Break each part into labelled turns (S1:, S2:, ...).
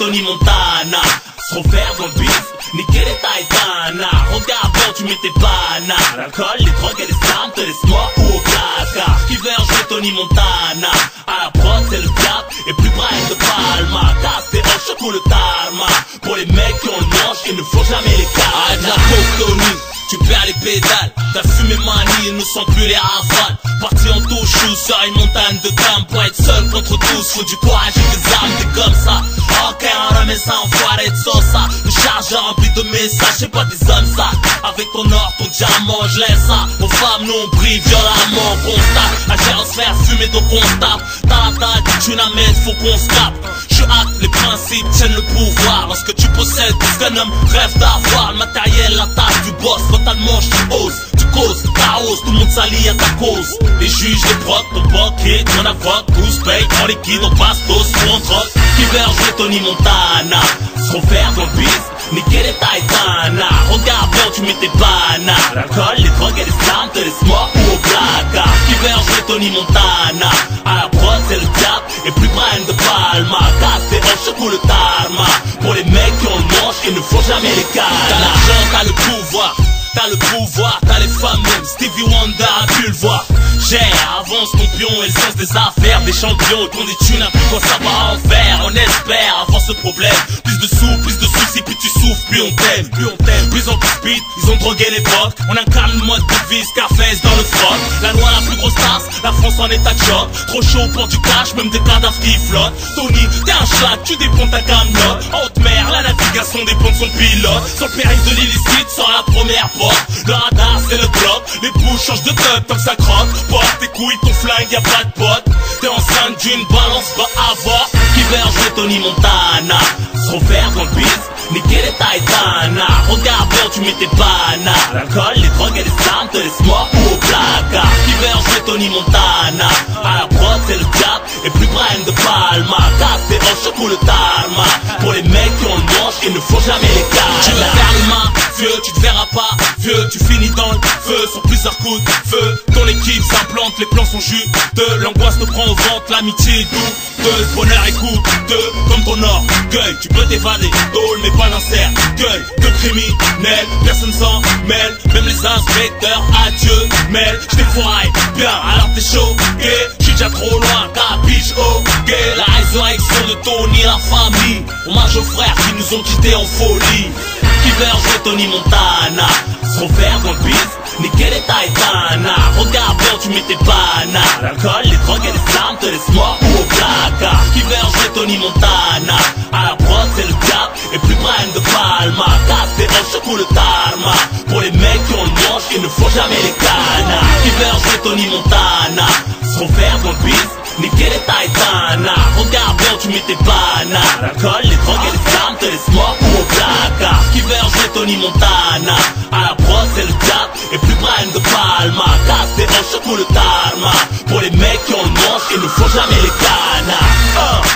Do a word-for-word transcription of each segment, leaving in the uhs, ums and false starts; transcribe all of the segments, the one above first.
S1: Tony Montana. Se refaire dans le bif, niquer les Titana. Regarde, tu mets tes bananes. L'alcool, les drogues et les armes te laissent mort ou au placard. Qui veut jouer Tony Montana? À la prod, c'est le diable et plus Brian de Palma. Casse tes hanches, choco le tarma. Pour les mecs qui ont le manche, il ne faut jamais les casser. Ah, de la coke, Tony, tu perds les pédales. T'as fumé manie, ils ne sont plus les rafales. Parti en touche sur une montagne de gamme. Pour être seul contre tous, faut du courage et des armes, t'es comme ça. Ok, on remet ça en foiré de sauce. Le chargeur rempli de messages, c'est pas des hommes ça. Avec ton or, ton diamant, je laisse ça. Aux femmes, nous on brille violemment, on constate. La gère se faire fumer, donc on tape. T'as ta dit tu n'amènes, faut qu'on se capte. Je hâte, les principes tiennent le pouvoir. Lorsque tu possèdes tout ce qu'un homme rêve d'avoir. Le matériel, la table du boss, totalement tu oses. Tu causes, chaos, tout le monde s'allie à ta cause. Les juges, les procs, ton banquier, ton avocat, tous paye en liquide, on bastos ou en drogue. Qui veut jouer Tony Montana? Se refaire dans le bif, niquer les Titana. Regarde bien où tu mets tes bananes. L'alcool, les drogues et les armes te laissent mort ou au placard. Qui veut jouer Tony Montana? À la prod, c'est le diable et plus Brian de Palma. Casse tes hanches, choco le tarma. Pour les mecs qui ont le manche, il ne faut jamais les cases. T'as l'argent, t'as le pouvoir. T'as le pouvoir, t'as les femmes même, Stevie Wonder a pu le voir. Gère, avance ton pion et le sens des affaires. Des champions, qu'on dit tu n'as plus quoi ça va en faire. On espère, avant ce problème. Plus de sous, plus de soucis, plus tu souffres, plus on t'aime. Plus on t'aime, plus on te speed, ils ont drogué l'époque. On incarne le mode de vie, Scarface dans le froc. La loi la plus grosse tasse, la France en état de choc. Trop chaud pour du cash, même des cadavres qui flottent. Tony, t'es un schlag, tu dépends ta camelote. En haute mer, la navigation dépend de son pilote. Sur le périph' de l'illicite, sur la première porte. Le radar c'est le bloc, les bouches changent de tête tant que ça croque. Porte tes couilles, ton flingue, y'a pas de pote. T'es enceinte d'une balance, va avoir. Qui veut jouer Tony Montana? Se refaire dans le bif, niquer les Titana. Regarde bien où tu mets tes bananes. L'alcool, les drogues et les armes te laissent mort ou au placard. Qui veut jouer Tony Montana? À la prod c'est le diable et plus Brian de Palma. Casse tes hanches, choco le tarma. Pour les mecs qui ont le manche, il ne faut jamais les casser. Tu veux faire le main, vieux, tu te verras pas. Vieux, tu finis dans le feu sur plusieurs coups de feu. Ton équipe s'implante, les plans sont juteux. L'angoisse te prend au ventre, l'amitié est douteuse. Bonheur est coûteux, comme ton orgueil. Tu peux t'évader, tôle mais pas d'un cercueil de criminels, personne s'en mêle. Même les inspecteurs, adieu, mêle. J't'ai foiré, bien, alors t'es choqué. J'suis déjà trop loin, capiche, ok. La résurrection de Tony, la famille. Hommage aux frères qui nous ont quittés en folie. Qui veut jouer Tony Montana? Se refaire dans le bif, niquer les Titana. Regarde bien où tu mets tes bananes. L'alcool, les drogues et les armes te laissent mort ou au placard. Qui veut jouer Tony Montana? À la prod c'est le diable et plus Brian de Palma. Casse tes hanches, choco le tarma. Pour les mecs qui ont le manche, il ne faut jamais les canards. Qui veut jouer Tony Montana? Se refaire dans le bif, niquer les Titana. Regarde bien où tu mets tes bananes. L'alcool, les drogues et les armes te laissent mort ou au placard. Qui veut jouer Tony Montana? À la prod c'est le diable et plus Brian de Palma. Casse tes hanches, choco le tarma. Pour les mecs qui ont le manche, il ne faut jamais les canards. uh.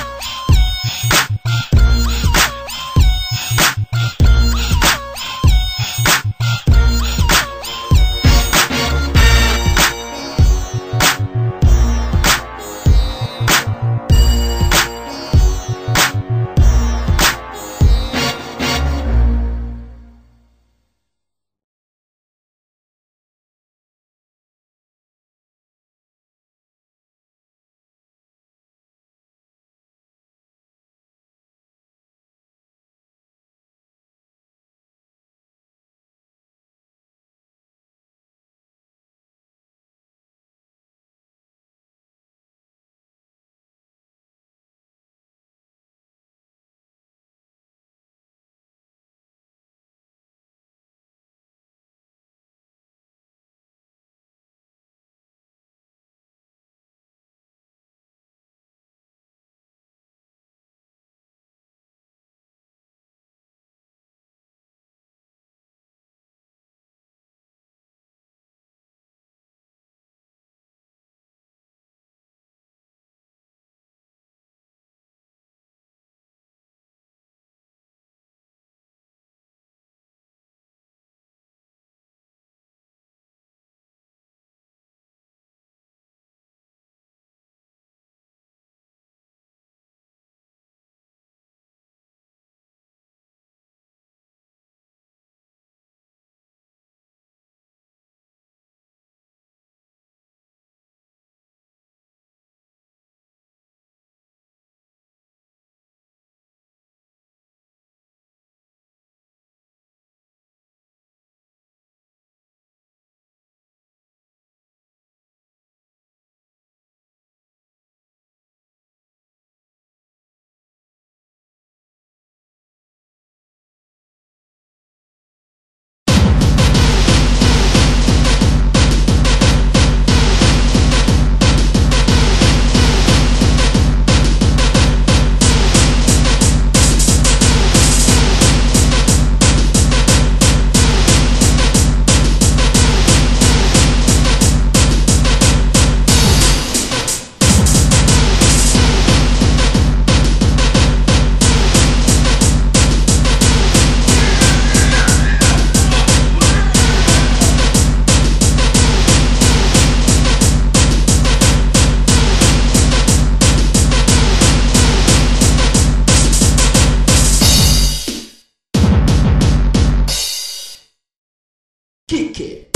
S2: Kick it.